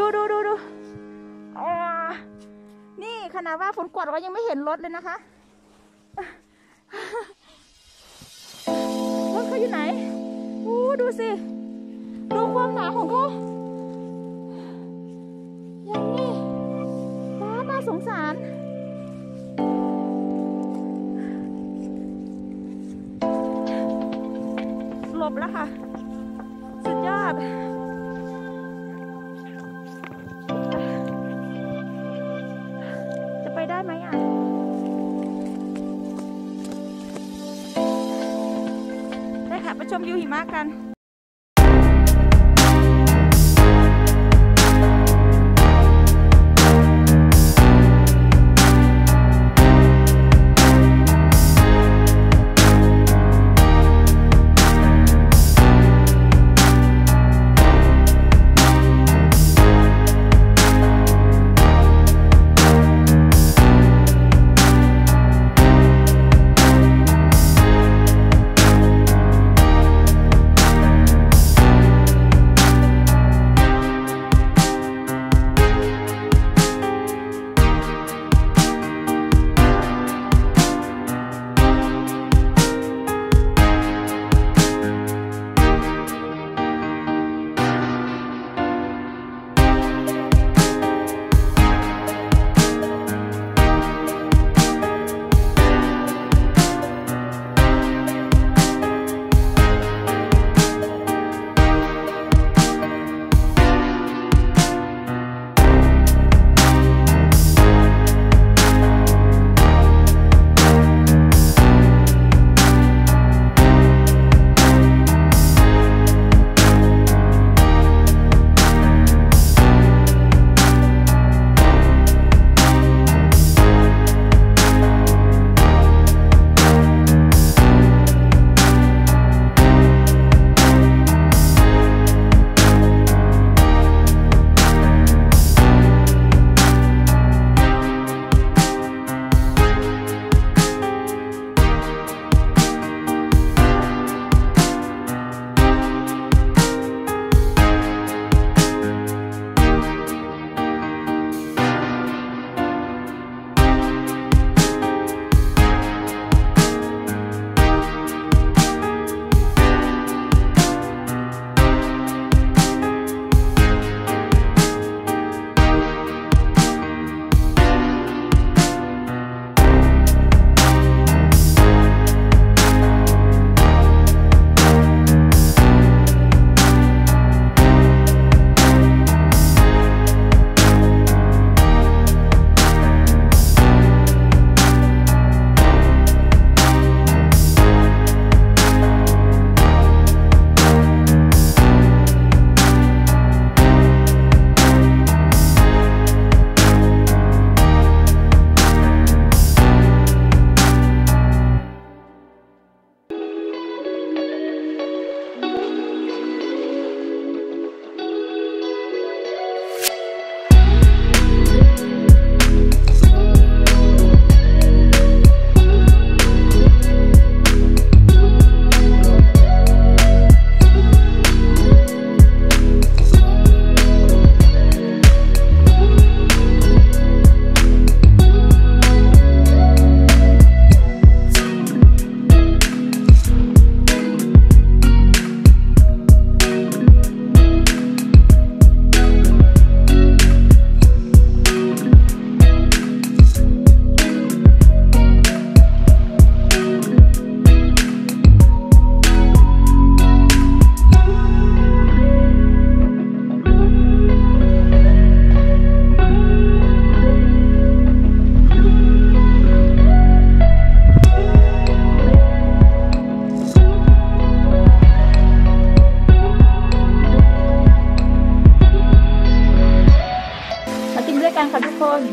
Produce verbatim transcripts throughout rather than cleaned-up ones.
ดูดูดูดูอ๋อนี่ขนาดว่าฝนกวาดว่ายังไม่เห็นรถเลยนะคะรถเขาอยู่ไหนอู้ดูสิดูความหนาของเขาอย่างนี้ว้าน่าสงสารหลบแล้วค่ะสุดยอดจะไปได้ไหมอ่ะได้ค่ะไปชมวิวหิมะกัน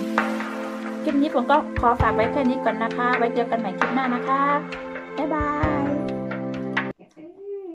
คลิปนี้ผมก็ขอฝากไว้แค่นี้ก่อนนะคะไว้เจอกันใหม่คลิปหน้านะคะบ๊ายบาย